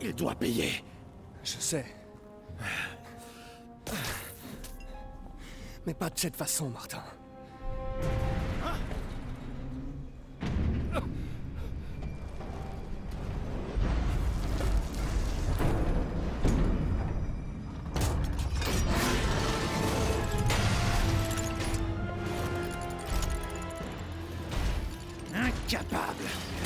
Il doit payer. Je sais. Mais pas de cette façon, Martin. Incapable.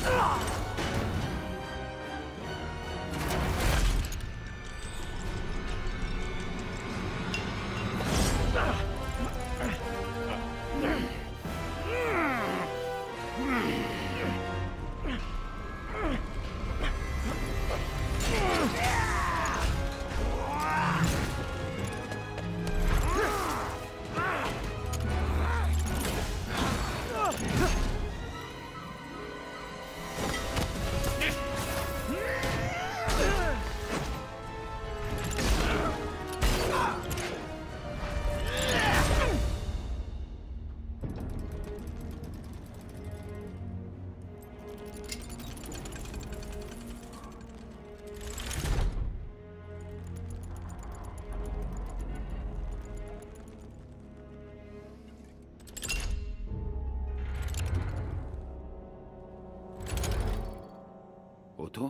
Otto?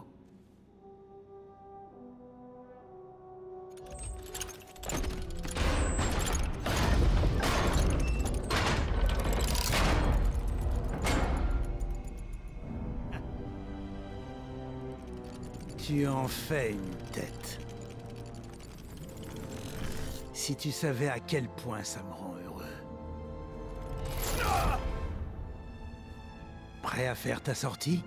Tu en fais une tête. Si tu savais à quel point ça me rend heureux. Prêt à faire ta sortie?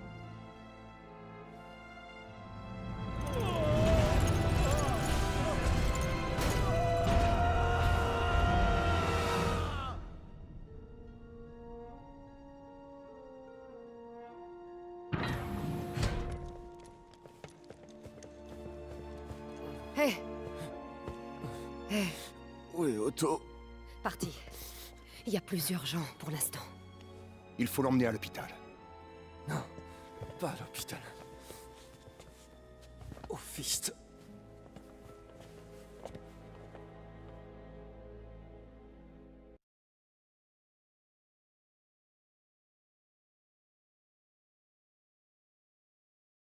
Hé! Hé! Oui, Otto. Parti. Il y a plus urgent pour l'instant. Il faut l'emmener à l'hôpital. Non, pas à l'hôpital. Au Fist.